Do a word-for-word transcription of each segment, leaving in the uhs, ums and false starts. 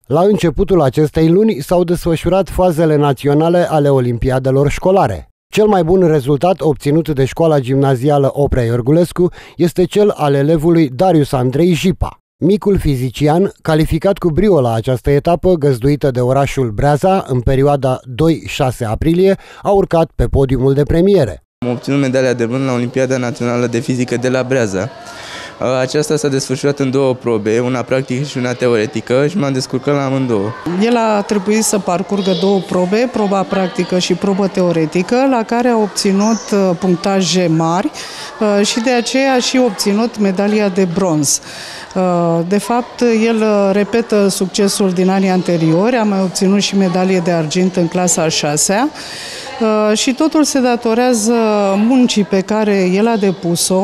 La începutul acestei luni s-au desfășurat fazele naționale ale Olimpiadelor școlare. Cel mai bun rezultat obținut de școala gimnazială Oprea Iorgulescu este cel al elevului Darius Andrei Jipa. Micul fizician, calificat cu brio la această etapă găzduită de orașul Breaza în perioada doi șase aprilie, a urcat pe podiumul de premiere. Am obținut medalia de bronz la Olimpiada Națională de Fizică de la Breaza. Aceasta s-a desfășurat în două probe, una practică și una teoretică, și m-am descurcat la amândouă. El a trebuit să parcurgă două probe, proba practică și probă teoretică, la care a obținut punctaje mari și de aceea a și obținut medalia de bronz. De fapt, el repetă succesul din anii anteriori, a mai obținut și medalie de argint în clasa a șasea și totul se datorează muncii pe care el a depus-o,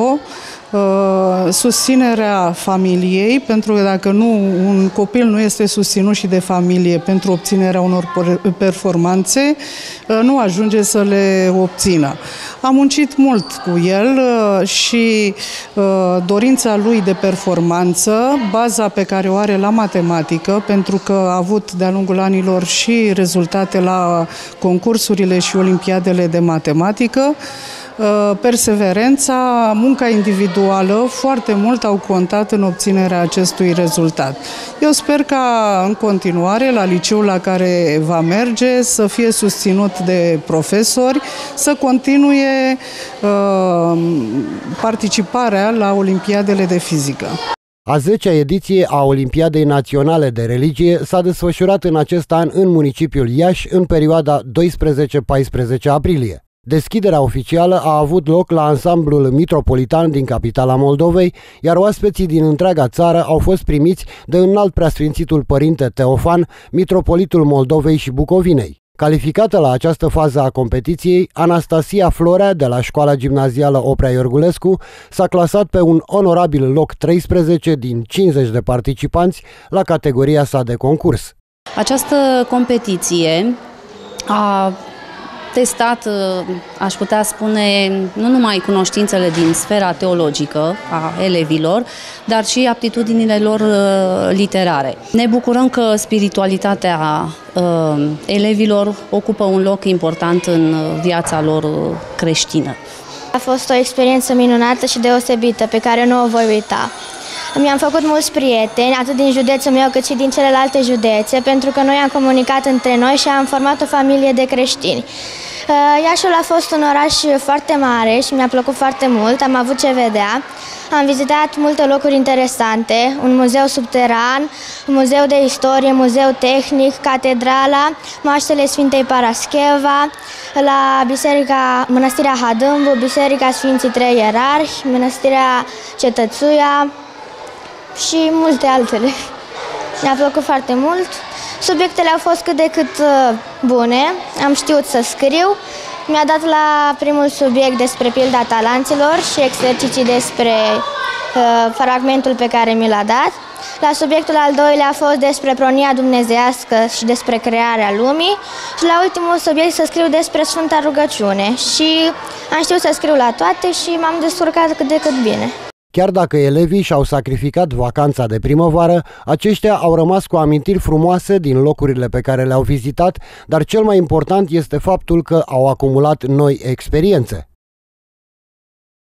susținerea familiei, pentru că dacă nu, un copil nu este susținut și de familie pentru obținerea unor performanțe, nu ajunge să le obțină. Am muncit mult cu el și dorința lui de performanță, baza pe care o are la matematică, pentru că a avut de-a lungul anilor și rezultate la concursurile și olimpiadele de matematică, perseverența, munca individuală, foarte mult au contat în obținerea acestui rezultat. Eu sper ca în continuare, la liceul la care va merge, să fie susținut de profesori, să continue uh, participarea la olimpiadele de fizică. A zecea ediție a Olimpiadei Naționale de Religie s-a desfășurat în acest an în municipiul Iași în perioada doisprezece paisprezece aprilie. Deschiderea oficială a avut loc la ansamblul Mitropolitan din capitala Moldovei, iar oaspeții din întreaga țară au fost primiți de înalt preasfințitul părinte Teofan, mitropolitul Moldovei și Bucovinei. Calificată la această fază a competiției, Anastasia Florea de la școala gimnazială Oprea Iorgulescu s-a clasat pe un onorabil loc treisprezece din cincizeci de participanți la categoria sa de concurs. Această competiție a testat, aș putea spune, nu numai cunoștințele din sfera teologică a elevilor, dar și aptitudinile lor literare. Ne bucurăm că spiritualitatea elevilor ocupă un loc important în viața lor creștină. A fost o experiență minunată și deosebită, pe care nu o voi uita. Mi-am făcut mulți prieteni, atât din județul meu cât și din celelalte județe, pentru că noi am comunicat între noi și am format o familie de creștini. Iașiul a fost un oraș foarte mare și mi-a plăcut foarte mult, am avut ce vedea. Am vizitat multe locuri interesante, un muzeu subteran, un muzeu de istorie, muzeu tehnic, catedrala, moaștele Sfintei Parascheva, la biserica, mănăstirea Hadâmbu, biserica Sfinții Trei Ierarhi, mănăstirea Cetățuia și multe altele. Mi-a plăcut foarte mult. Subiectele au fost cât de cât bune, am știut să scriu. Mi-a dat la primul subiect despre pilda talanților și exerciții despre uh, fragmentul pe care mi l-a dat. La subiectul al doilea a fost despre pronia dumnezeiască și despre crearea lumii. Și la ultimul subiect să scriu despre Sfânta Rugăciune. Și am știut să scriu la toate și m-am descurcat cât de cât bine. Chiar dacă elevii și-au sacrificat vacanța de primăvară, aceștia au rămas cu amintiri frumoase din locurile pe care le-au vizitat, dar cel mai important este faptul că au acumulat noi experiențe.